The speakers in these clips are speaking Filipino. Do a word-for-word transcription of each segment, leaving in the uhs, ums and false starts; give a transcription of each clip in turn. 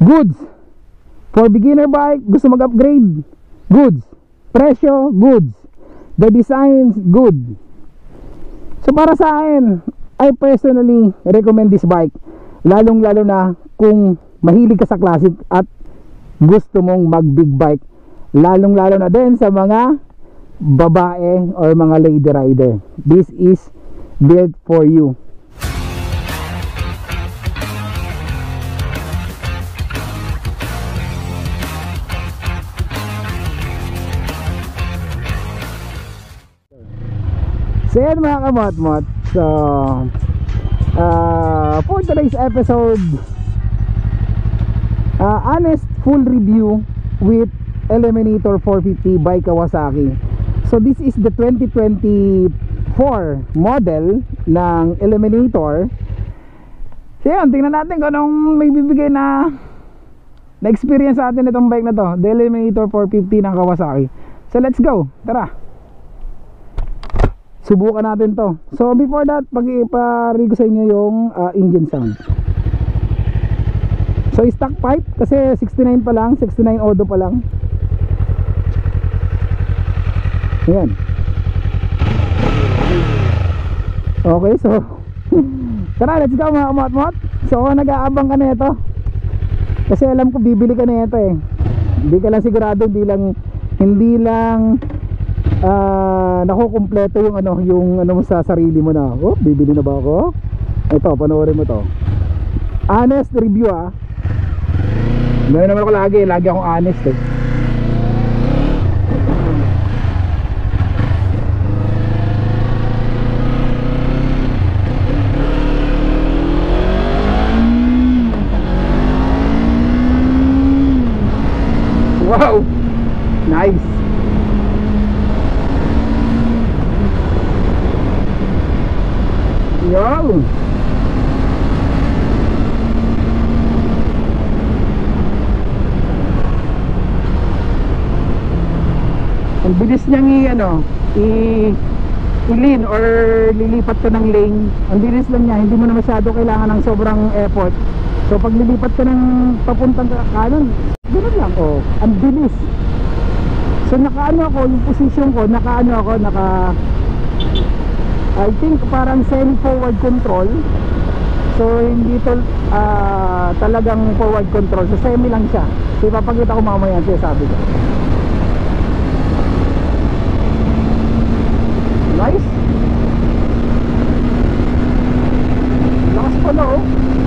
goods. For beginner bike, gusto mag-upgrade, goods. Presyo, goods. The designs, good. So para sa akin, I personally recommend this bike. Lalong lalo na kung mahilig ka sa classic at gusto mong mag big bike. Lalong lalo na din sa mga babae or mga lady rider. This is built for you. So yan mga kamot-mot. So uh, for today's episode, uh, honest full review with Eliminator four fifty by Kawasaki. So this is the twenty twenty-four model ng Eliminator. So yan, tingnan natin kung anong may bibigay na na experience sa atin itong bike na to, the Eliminator four fifty ng Kawasaki. So let's go, tara, subukan natin to. So before that, pag-ipari ko sa inyo yung uh, engine sound. So stock pipe kasi sixty-nine pa lang, sixty-nine odo pa lang. Ayan. Okay, so tara, let's go mga kamot-mot. So kung nag-aabang ka na ito, kasi alam ko bibili ka na ito eh. Hindi ka lang sigurado, hindi lang Hindi lang uh, nakukumpleto yung ano, yung ano mo sa sarili mo na, oh, bibili na ba ako? Ito, panoorin mo to. Honest review ah. Ngayon naman ako lagi, lagi akong honest eh. Wow, nice. Wow. Ang bilis niyang i ano, i i-lean or lilipat ka ng lane. Ang bilis lang niya, hindi mo na masyado kailangan ng sobrang effort. So pag lilipat ka ng papuntang kanan, ganoon lang, oh, ang bilis. So nakaano ako, yung position ko, nakaano ako, naka I think parang semi forward control. So hindi to uh, talagang forward control, so semi lang siya. So ipapakita ko mamaya siya, sabi ko. Nice. Lakas pala oh.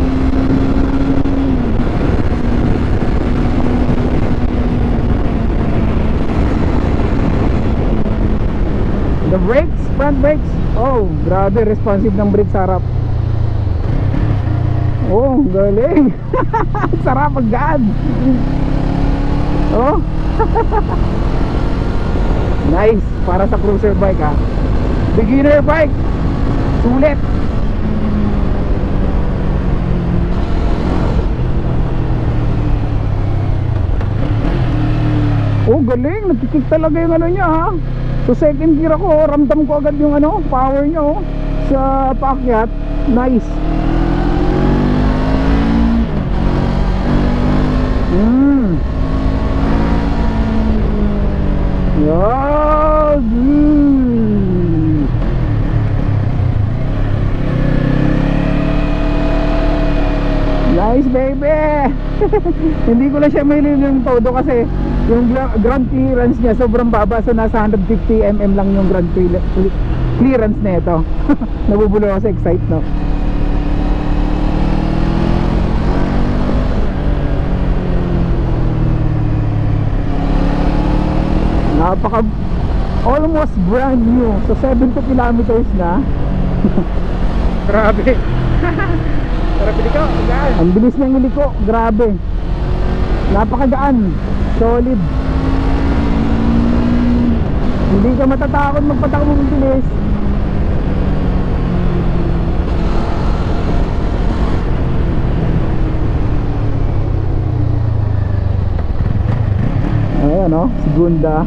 The brakes, front brakes, oh grabe, responsive ng brake sa harap. Oh galing. Sarap mag-gaan. Oh nice, para sa cruiser bike ha. Beginner bike, sulit. Oh galing, nagkikik talaga yung ano niya ha. So second gear ako, ramdam ko agad yung ano, power niya oh, sa paakyat. Nice. Mm. Yeah, mm. Nice baby. Hindi ko lang siya may yung todo kasi yung ground clearance niya sobrang baba, so nasa one fifty millimeters lang yung ground clearance na ito. Nabubulo ako sa excite no. Napaka almost brand new, so seventy kilometers na. Grabe. Tara piliko, gaan. Ang bilis niyang iliko, grabe. Napakagaan, solid. Hindi ka matatakot magpatakbo ng bilis. Ayan o, segunda.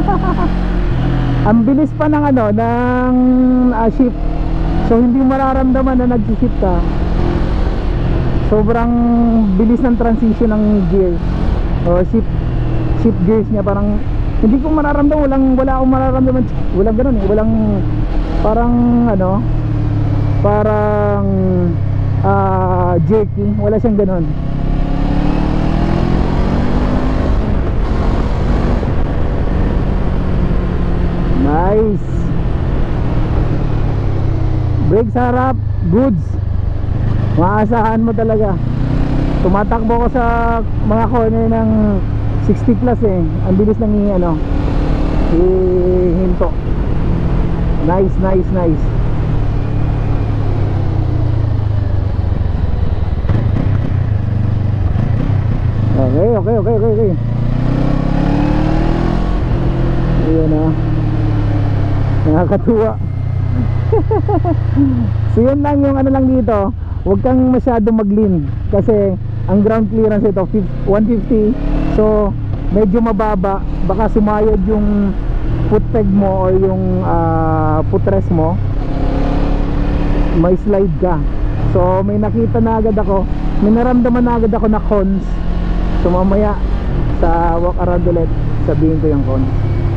Ang bilis pa ng ano, ng uh, shift. So hindi mararamdaman na nag-shift ka. sobrang bilis ng transition ng gear o shift shift gears niya. Parang hindi ko mararamdaman, walang wala akong mararamdaman, walang ganoon eh, walang parang ano, parang uh, jerky, wala siyang ganoon. Nice. Brake sa harap, goods. Maasahan mo talaga. Tumatakbo ko sa mga corner ng sixty plus eh. Ang bilis ng ano, hihinto. Nice, nice, nice. Okay, okay, okay, okay, okay. Ayan na. Nakakatuwa. So yun lang yung ano lang dito, huwag kang masyado mag-lean kasi ang ground clearance ito one fifty, so medyo mababa, baka sumayad yung foot peg mo or yung uh, footrest mo, may slide ka. So may nakita na agad ako, may naramdaman na agad ako na cons. So mamaya sa walk around ulit sabihin ko yung cons.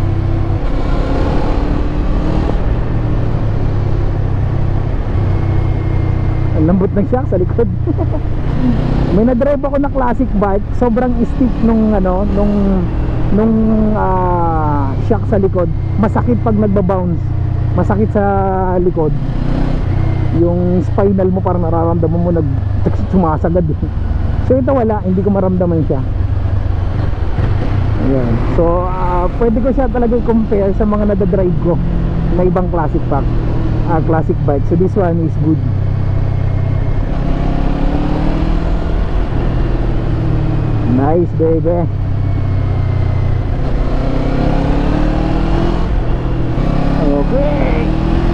Lambot ng shock sa likod. May na-drive ako na classic bike, sobrang steep nung ano, nung nung uh, shock sa likod. Masakit pag nagba-bounce. Masakit sa likod. Yung spinal mo parang nararamdaman mo nag sumasagad. So ito wala, hindi ko maramdaman siya. Ayan. So uh, pwede ko siya talaga i-compare sa mga nada-drive ko na ibang classic bike, uh, classic bike. So this one is good. Nice baby. Okay.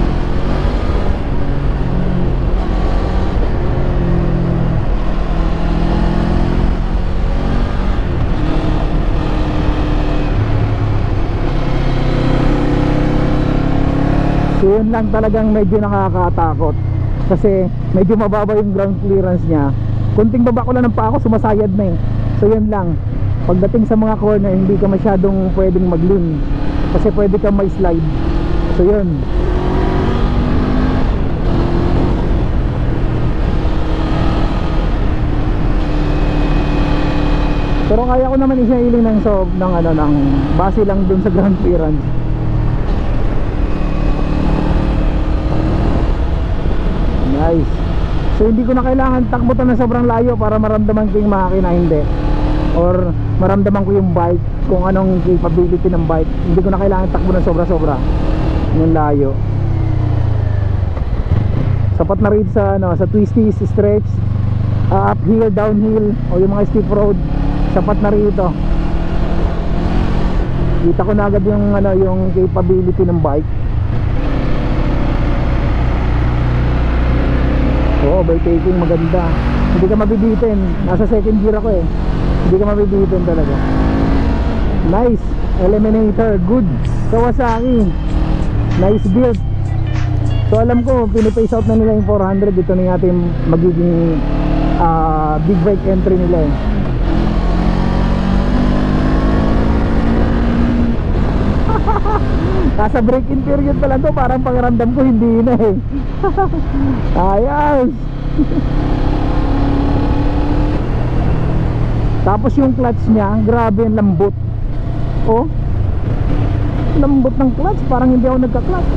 So yun lang talagang medyo nakakatakot kasi medyo mababa yung ground clearance niya. Kunting baba ko lang ng paa ko, sumasayad na eh. So yun lang, pagdating sa mga corner hindi ka masyadong pwedeng mag-lean kasi pwede ka may slide. So yun. Pero kaya ko naman isailing ng sob ng ano, ng base lang dun sa ground clearance. Nice. So hindi ko na kailangan takbutan na sobrang layo para maramdaman ko yung makina, hindi, or maramdaman ko yung bike kung anong capability ng bike. Hindi ko na kailangan takbo na sobra sobra yung layo. Sapat na rin sa ano, sa twisties, stretch, uh, uphill, downhill o yung mga steep road. Sapat na rin ito. Kita ko na agad yung ano, yung capability ng bike. Oo, overtaking maganda. Hindi ka mabibitin. Nasa second gear ako eh. Hindi ka mabibitin talaga. Nice. Eliminator. Good. Kawasaki. Nice build. So alam ko, pinipace out na nila yung four hundred. Ito na yung ating magiging uh, big bike entry nila eh. Nasa break-in period pa lang to, parang pangaramdam ko hindi na eh. Ayos. Tapos yung clutch niya, grabe yung lambot. Oh, lambot ng clutch, parang hindi ako nagka-clutch.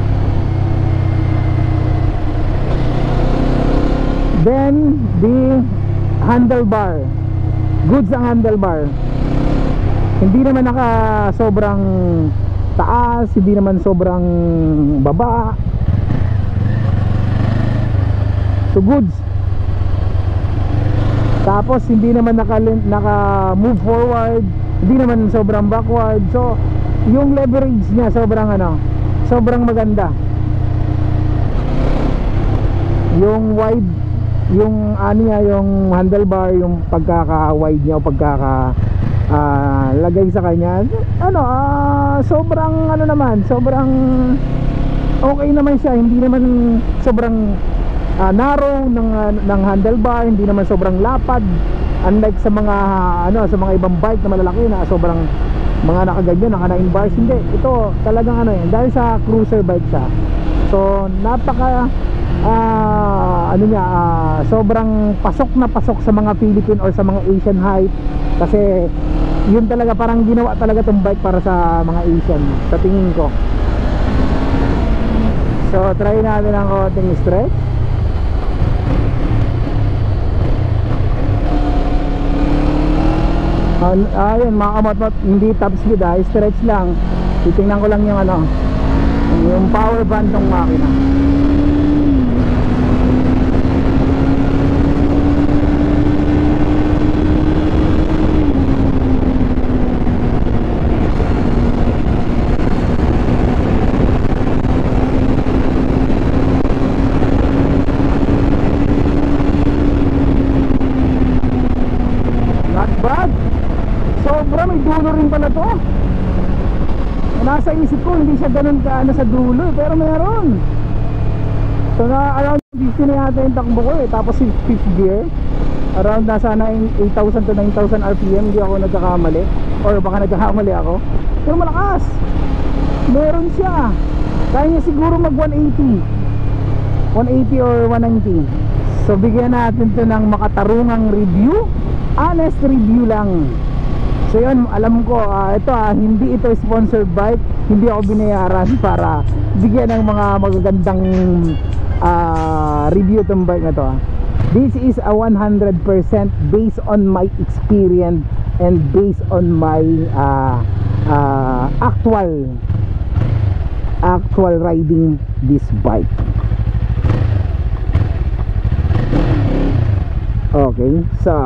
Then the handlebar, goods ang handlebar. Hindi naman naka sobrang taas, hindi naman sobrang baba. So goods. Tapos hindi naman naka, naka move forward, hindi naman sobrang backward. So yung leverage niya sobrang ano, sobrang maganda. Yung wide, yung ano niya, yung handlebar, yung pagkaka-wide niya o pagkaka uh, lagay sa kanya, ano, uh, sobrang ano naman, sobrang okay naman siya. Hindi naman sobrang uh, narrow ng, uh, ng handlebar, hindi naman sobrang lapad, unlike sa mga ano sa mga ibang bike na malalaki na sobrang mga nakaganyan, naka nine bars. Hindi, ito talagang ano yun, dahil sa cruiser bike siya, so napaka uh, ano niya, uh, sobrang pasok na pasok sa mga Philippine or sa mga Asian height, kasi yun talaga, parang ginawa talaga tong bike para sa mga Asian sa tingin ko. So try natin ang konting stretch. Ayun mga kamot-mot, hindi top speed ha, stretch lang. Titingnan ko lang yung ano, yung power band ng makina. Not bad. Sobra, may dulo rin pala to. Nasa isip ko hindi siya ganun ka ano sa dulo, pero meron. So na around fifty na yata yung takbo ko eh. Tapos yung fifth gear, around nasa eight thousand to nine thousand R P M. Hindi ako nagkakamali, or baka nagkakamali ako. Pero malakas, meron siya. Kaya niya siguro mag one eighty or one ninety. So bigyan natin to ng makatarungang review. Honest review lang. So yun, alam ko uh, ito ah, hindi ito sponsored bike. Hindi ako binayaran para bigyan ng mga magagandang uh, review itong bike na to ah. This is a one hundred percent based on my experience and based on my uh, uh, actual actual riding this bike. Okay, so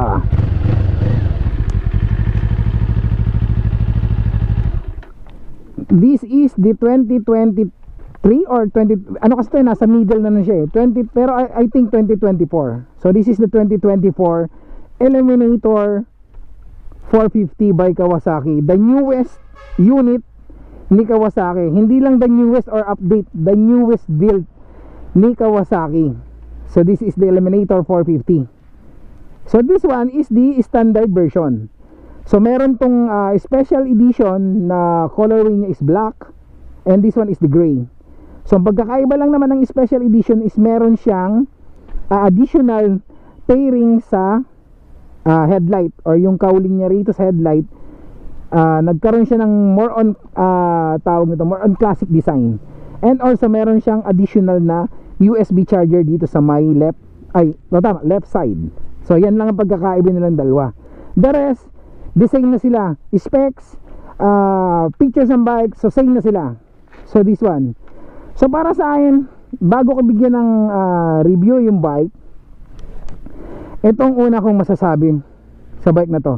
this is the twenty twenty-three or twenty, ano kasi ito, nasa middle na na siya eh, twenty, pero I, I think twenty twenty-four. So this is the twenty twenty-four Eliminator four fifty by Kawasaki, the newest unit ni Kawasaki. Hindi lang the newest or update, the newest build ni Kawasaki. So this is the Eliminator four fifty. So this one is the standard version. So meron tong uh, special edition na colorway niya is black, and this one is the gray. So ang pagkakaiba lang naman ng special edition is meron siyang uh, additional pairing sa uh, headlight, or yung cowling niya rito sa headlight. Uh, nagkaroon siya ng more on uh, tawag nito, more on classic design. And also meron siyang additional na U S B charger dito sa my left, ay no, tama, left side. So yan lang ang pagkakaiba nilang dalawa. The rest, the same na sila. Specs, uh, pictures ng bike, so same na sila. So this one. So para sa akin, bago ko bigyan ng uh, review yung bike, itong una kong masasabi sa bike na to,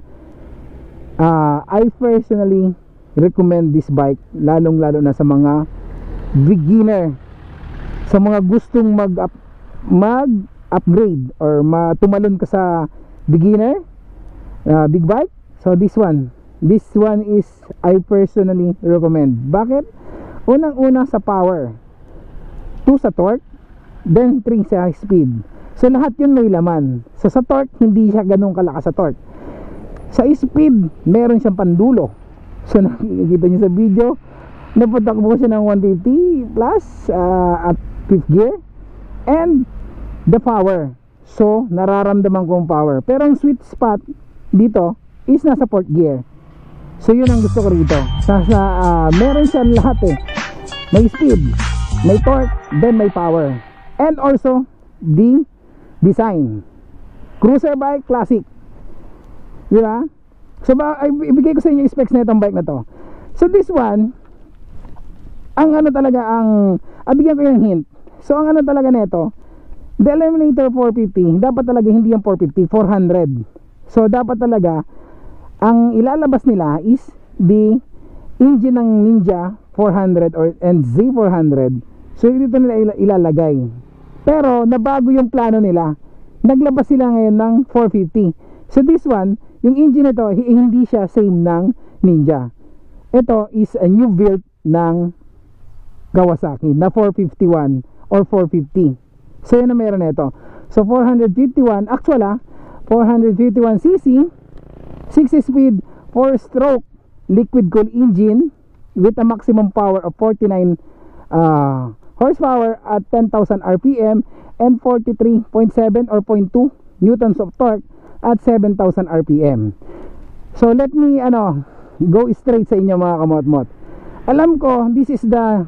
uh, I personally recommend this bike, lalong lalo na sa mga beginner, sa mga gustong mag up, mag upgrade or matumalon ka sa beginner uh, big bike. So this one, this one is I personally recommend. Bakit? Unang una sa power, two sa torque, then three sa speed. So lahat yun may laman. So sa torque, hindi siya ganun kalakas sa torque. Sa speed, meron siyang pandulo. So nakikita nyo sa video, napatakbo siya ng one fifty plus uh, at fifth gear. And the power, so nararamdaman ko ang power. Pero ang sweet spot dito is nasa fourth gear. So yun ang gusto ko rito. Nasa, uh, meron siya lahat eh. May speed, may torque, then may power. And also the design, cruiser bike, classic, di ba? So ba, ay, ibigay ko sa inyo yung specs na itong bike na to. So this one, ang ano talaga, ang ah, bigyan ko yung hint. So ang ano talaga nito, the Eliminator four fifty, dapat talaga hindi yung four fifty, four hundred. So dapat talaga ang ilalabas nila is the engine ng Ninja four hundred or and Z four hundred. So dito nila ilalagay. Pero nabago yung plano nila. Naglabas sila ngayon ng four fifty. So this one, yung engine nito hindi siya same ng Ninja. Ito is a new build ng Kawasaki na four fifty-one or four fifty. So yan ang meron nito. So four fifty-one, actual ah, four fifty-one cc, six speed, four stroke liquid cooled engine with a maximum power of forty-nine uh, horsepower at ten thousand R P M and forty-three point seven or zero point two newtons of torque at seven thousand R P M. So let me ano go straight sa inyo mga kamot-mot. Alam ko this is the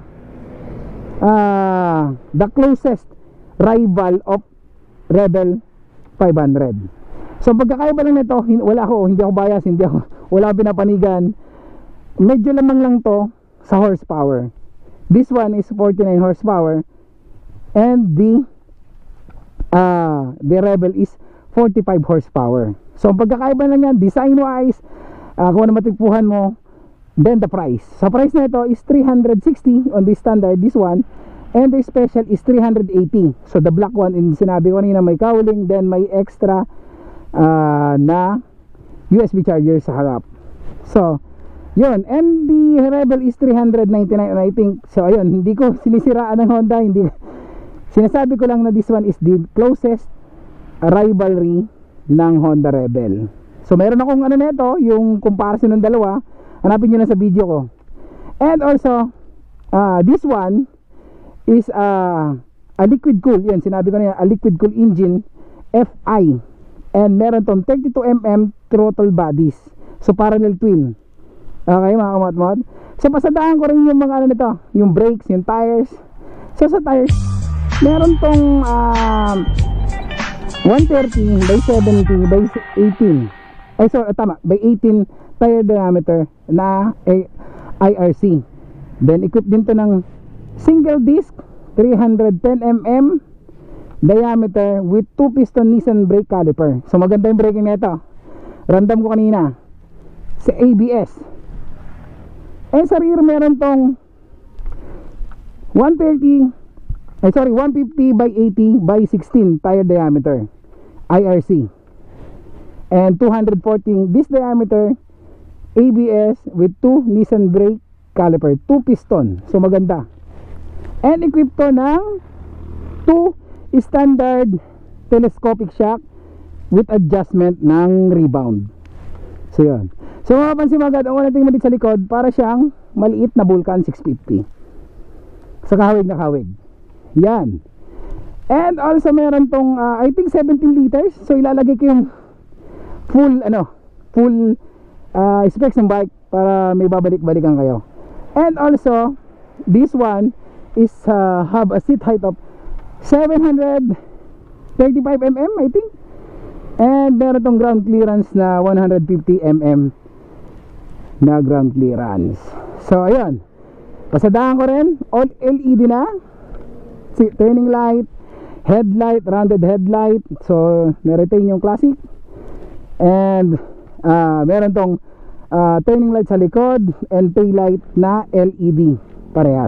uh, the closest rival of Rebel five hundred. So pagkakaiba lang nito, wala ako, hindi ako bias, hindi ako, wala pinapanigan. Medyo lamang lang to sa horsepower. This one is forty-nine horsepower and the uh, the Rebel is forty-five horsepower. So pagkakaiba lang yan design wise, uh, kung ano matikpuhan mo, then the price. Sa price na ito is three hundred sixty on the standard, this one, and the special is three hundred eighty. So the black one, in sinabi ko kanina, may cowling, then may extra uh, na U S B charger sa harap. So yun, and the Rebel is three hundred ninety-nine, and I think, so ayun, hindi ko sinisiraan ng Honda, hindi, sinasabi ko lang na this one is the closest rivalry ng Honda Rebel. So meron akong ano nito, yung comparison ng dalawa, hanapin nyo na sa video ko. And also uh, this one is uh, a liquid cool, yan sinabi ko na yan, a liquid cool engine F I, and meron tong thirty-two millimeter throttle bodies, so parallel twin. Okay mga kamat-mat. So pasadaan ko rin yung mga ano nito, yung brakes, yung tires. So sa tires meron tong uh, one thirty by seventy by eighteen, ay so tama, by eighteen tire diameter na eh, I R C. Then equip din to ng single disc three hundred ten millimeter diameter with two piston Nissan brake caliper. So maganda yung braking nito, random ko kanina sa A B S. And sa rear meron tong one thirty, ay sorry, one fifty by eighty by sixteen tire diameter I R C, and two forty disc diameter A B S with two Nissan brake caliper, two piston. So maganda. And equipped to ng two standard telescopic shock with adjustment ng rebound. So yun. So mapapansin mo agad, ang unang tingnan dito sa likod, para siyang maliit na Vulcan six fifty sa kahawig na kahawig. Yan. And also meron tong uh, I think seventeen liters. So ilalagay ko yung full ano, full uh, specs ng bike para may babalik-balikan kayo. And also this one is uh, have a seat height of seven thirty-five millimeters I think. And meron tong ground clearance na one fifty millimeters na ground clearance. So ayun, pasadaan ko rin, all L E D na, turning light, headlight, rounded headlight. So na-retain yung classic. And uh, meron tong uh, turning light sa likod and tail light na L E D parehas.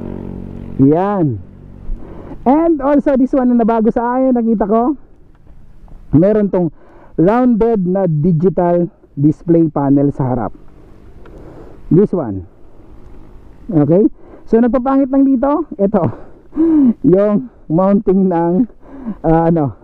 Yan. And also this one na nabago sa akin, nakita ko, meron tong rounded na digital display panel sa harap. This one. Okay. So nagpapangit lang dito, ito yung mounting ng uh, ano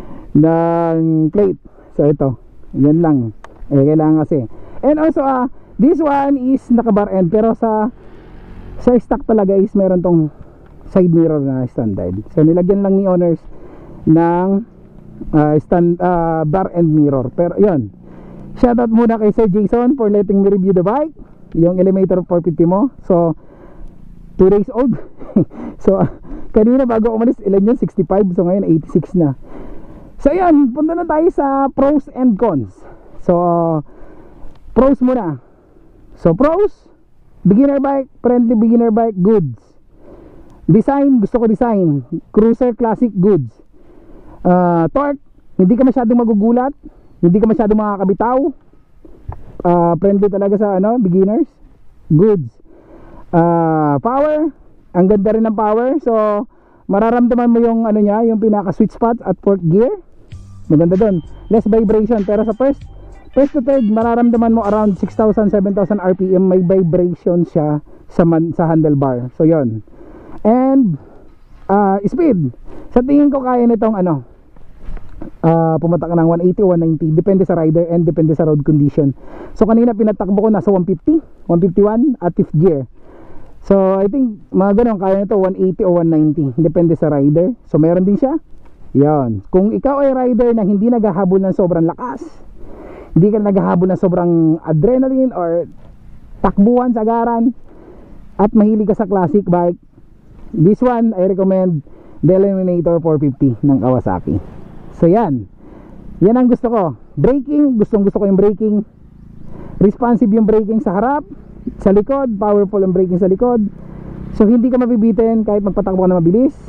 ng plate. So ito, yan lang. Eh kailangan kasi. And also uh, this one is naka-bar end, pero sa sa stock talaga is meron tong side mirror na standard. So nilagyan lang ni owners ng uh, stand uh, bar end mirror. Pero yun, shoutout muna kay Sir Jason for letting me review the bike, yung Elementor four fifty mo. So two days old. So uh, kanina bago umalis, ilan yun? sixty-five. So ngayon eighty-six na. So yun, punta na tayo sa pros and cons. So uh, pros muna. So pros, beginner bike, friendly beginner bike, goods. Design, gusto ko design. Cruiser classic, goods. uh, Torque, hindi ka masyadong magugulat, hindi ka masyadong makakabitaw. uh, Friendly talaga sa ano, beginners, goods. uh, Power, ang ganda rin ng power. So mararamdaman mo yung ano niya, yung pinaka sweet spot at fourth gear. Maganda doon, less vibration. Pero sa first First to third, mararamdaman mo around six thousand, seven thousand R P M. May vibration siya sa, man, sa handlebar. So yon. And uh, speed, Sa tingin ko kaya nitong ano, uh, pumatak ng one eighty o one ninety, depende sa rider and depende sa road condition. So kanina pinatakbo ko nasa one fifty, one fifty-one at fifth gear. So I think mga ganun kaya nito one eighty o one ninety, depende sa rider. So meron din siya. Yan. Kung ikaw ay rider na hindi naghahabol ng sobrang lakas, hindi ka naghahabol ng sobrang adrenaline or takbuhan sa agaran, at mahilig ka sa classic bike, this one I recommend the Eliminator four fifty ng Kawasaki. So yan, yan ang gusto ko. Braking, gustong gusto ko yung braking. Responsive yung braking sa harap, sa likod, powerful yung braking sa likod. So hindi ka mabibitin kahit magpatakbo ka na mabilis.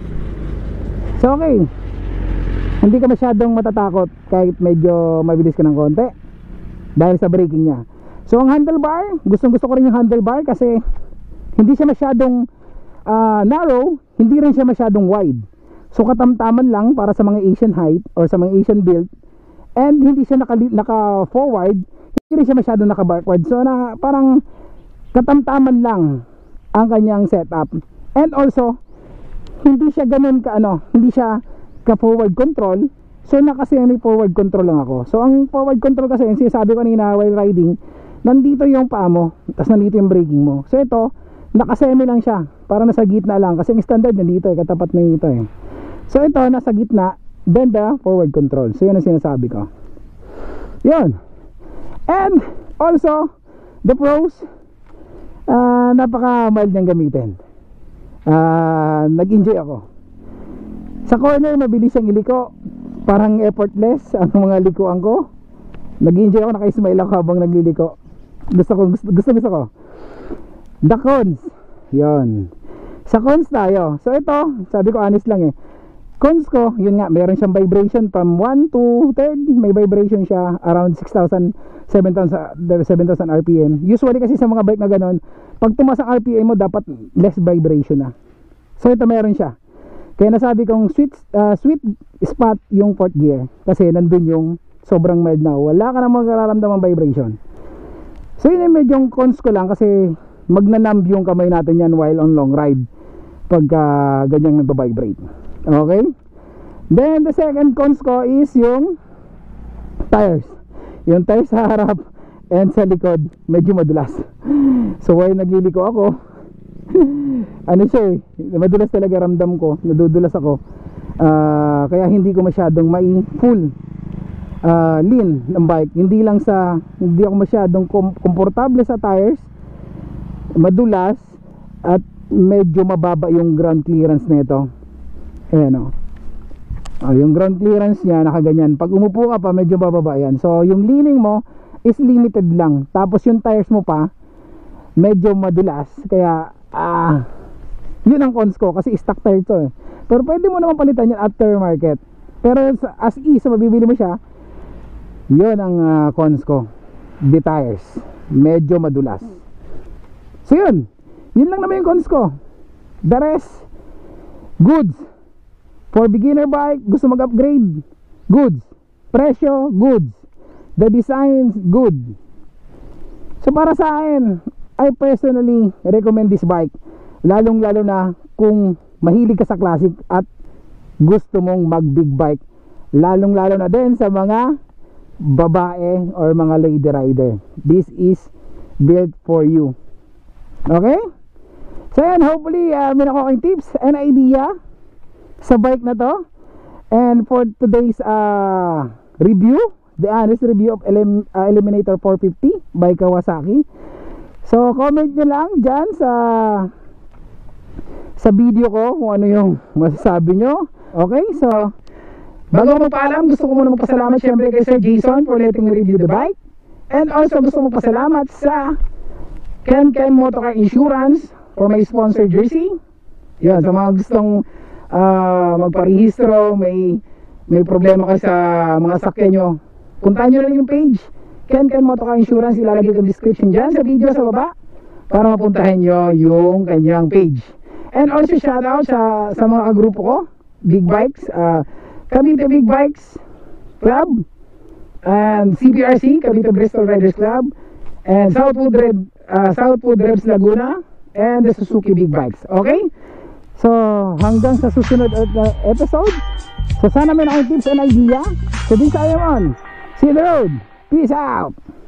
So okay, hindi ka masyadong matatakot kahit medyo mabilis ka ng konti dahil sa braking niya. So ang handlebar, gustong gusto ko rin yung handlebar kasi hindi siya masyadong uh, narrow, hindi rin siya masyadong wide. So katamtaman lang para sa mga Asian height or sa mga Asian build, and hindi siya naka, naka forward, hindi rin siya masyadong naka backward. So na, parang katamtaman lang ang kanyang setup. And also hindi siya ganun ka ano, hindi siya ka forward control. So na kasi may forward control lang ako. So ang forward control kasi, yung sinasabi ko kanina while riding, nandito yung paa mo, tapos nandito yung braking mo. So ito, nakasemi lang siya, para nasa gitna lang. Kasi yung standard nandito eh, katapat na ito eh. So ito, nasa gitna, then the forward control. So yun ang sinasabi ko. Yun. And also, the pros, uh, napaka mild niyang gamitin. uh, Nag-enjoy ako. Sa corner, mabilis siyang iliko. Parang effortless ang mga likuan ko. Nag-enjoy ako, naka-smile ako habang nagliliko. Gusto ko, gusto, gusto, gusto ko. The cons, yun. Sa cons tayo. So ito, sabi ko honest lang eh. Cons ko, yun nga, meron siyang vibration from one to third. May vibration siya around six thousand, seven thousand R P M. Usually kasi sa mga bike na ganon, pag tumas ang R P M mo, dapat less vibration na. So ito meron siya. Kaya nasabi kong sweet, uh, sweet spot yung fourth gear. Kasi nandun yung sobrang mild na. Wala ka na magkararamdamang vibration. So yun yung medyo cons ko lang kasi magnanamb yung kamay natin yan while on long ride pagka ganyang nagbabibrate. Okay? Then the second cons ko is yung tires. Yung tires sa harap and sa likod medyo madulas. So while nagliliko ako, ano siya eh, madulas talaga ramdam ko, nadudulas ako. uh, Kaya hindi ko masyadong mai full uh, lean ng bike. Hindi lang sa, hindi ako masyadong kom komportable sa tires, madulas, at medyo mababa yung ground clearance nito. Ayan o. Oh, yung ground clearance niya nakaganyan. Pag umupo ka pa, medyo bababa yan. So yung leaning mo is limited lang. Tapos yung tires mo pa medyo madulas. Kaya ah, yun ang cons ko kasi stock tire to eh. Pero pwede mo naman palitan yan aftermarket. Pero as is, mabibili mo siya, yun ang uh, cons ko. The tires medyo madulas. So yun, yun lang naman yung cons ko. The rest, goods. For beginner bike, gusto mag-upgrade, goods. Presyo, goods. The design, good. So para sa akin, I personally recommend this bike. Lalong lalo na kung mahilig ka sa classic at gusto mong mag big bike. Lalong lalo na din sa mga babae or mga lady rider. This is built for you. Okay? So yan, hopefully uh, meron ko kayong tips and idea sa bike na to. And for today's uh, review, the honest review of Elim uh, Eliminator four fifty by Kawasaki. So comment nyo lang dyan sa sa video ko kung ano yung masasabi nyo. Okay, so bago mo paalam, gusto ko muna magpasalamat syempre kay Sir Jason for letting me review the bike. And also gusto mo magpasalamat sa Ken Ken Motorcar Insurance for my sponsor jersey. Yan, sa mga gustong uh, magparehistro, may may problema kayo sa mga sakyan nyo, puntahan nyo lang yung page Ken Ken Motorcar Insurance. Ilalagay ko yung description dyan sa video sa baba para mapuntahan nyo yung kanyang page. And also shout out sa, sa mga kagrupo ko, Big Bikes, uh, Cavite Big Bikes Club, and C B R C, Cavite Bristol Riders Club, and Southwood Red, uh, Southwood Revs Laguna, and the Suzuki Big Bikes. Okay? So hanggang sa susunod uh, episode. So sana may nakong tips and idea. So din sa on. See you on the road. Peace out.